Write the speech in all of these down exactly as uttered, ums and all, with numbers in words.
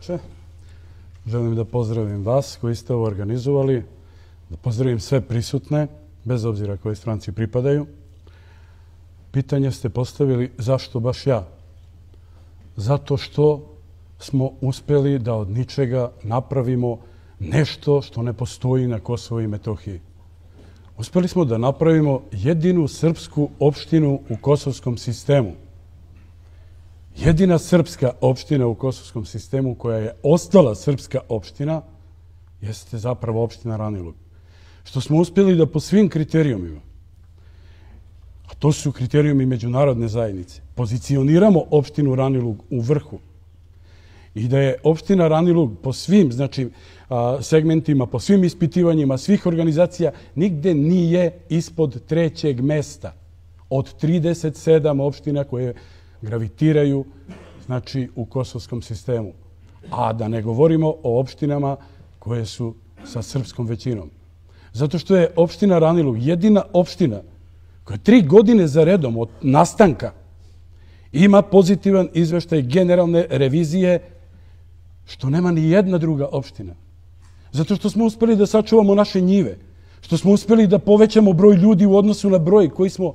veče. Želim da pozdravim vas koji ste ovo organizovali, da pozdravim sve prisutne, bez obzira kojoj stranci pripadaju. Pitanje ste postavili zašto baš ja? Zato što smo uspeli da od ničega napravimo nešto što ne postoji na Kosovu i Metohiji. Uspeli smo da napravimo jedinu srpsku opštinu u kosovskom sistemu. Jedina srpska opština u kosovskom sistemu koja je ostala srpska opština jeste zapravo opština Ranilug. Što smo uspjeli da po svim kriterijumima, a to su kriterijumi međunarodne zajednice, pozicioniramo opštinu Ranilug u vrhu i da je opština Ranilug po svim znači, segmentima, po svim ispitivanjima svih organizacija nigde nije ispod trećeg mesta od trideset sedam opština koje gravitiraju znači, u kosovskom sistemu. A da ne govorimo o opštinama koje su sa srpskom većinom. Zato što je opština Ranilug jedina opština koja tri godine za redom od nastanka ima pozitivan izveštaj generalne revizije, što nema ni jedna druga opština. Zato što smo uspeli da sačuvamo naše njive, što smo uspeli da povećamo broj ljudi u odnosu na broj koji smo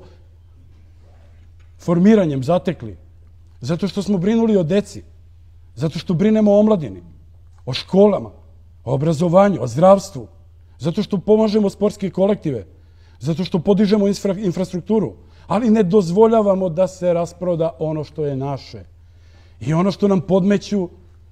formiranjem zatekli, zato što smo brinuli o deci, zato što brinemo o omladini, o školama, o obrazovanju, o zdravstvu, zato što pomažemo sportske kolektive, zato što podižemo infra, infrastrukturu, ali ne dozvoljavamo da se rasproda ono što je naše. I ono što nam podmeću,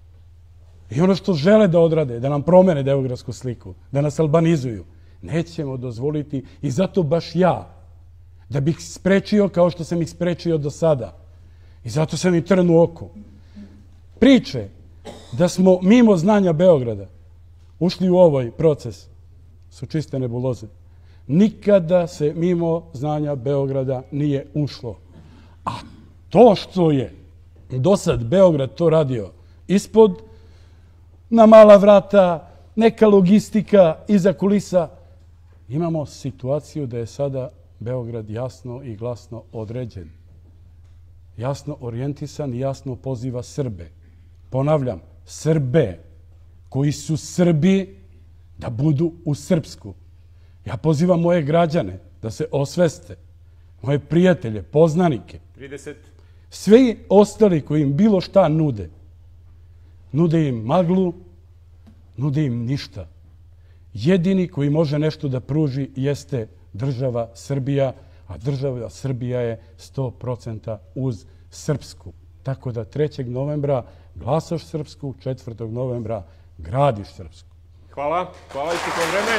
i ono što žele da odrade, da nam promene demografsku sliku, da nas albanizuju, nećemo dozvoliti i zato baš ja, da bih sprečio kao što sam ih sprečio do sada. I zato sam i trn u oku. Priče da smo mimo znanja Beograda ušli u ovaj proces su čiste nebuloze. Nikada se mimo znanja Beograda nije ušlo. A to što je do sad Beograd to radio ispod, na mala vrata, neka logistika iza kulisa, imamo situaciju da je sada Beograd jasno i glasno određen. Jasno orijentisan i jasno poziva Srbe. Ponavljam, Srbe koji su Srbi da budu u Srpsku. Ja pozivam moje građane da se osveste, moje prijatelje, poznanike, trideset svi ostali koji im bilo šta nude. Nude im maglu, nude im ništa. Jedini koji može nešto da pruži jeste država Srbija, a država Srbija je sto posto uz Srpsku. Tako da trećeg novembra glasaš Srpsku, četvrtog novembra gradiš Srpsku. Hvala. Hvala i što vreme.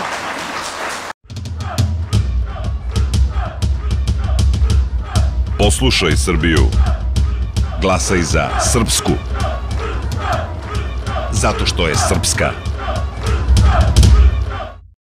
Poslušaj Srbiju. Glasaj za Srpsku. Zato što je srpska.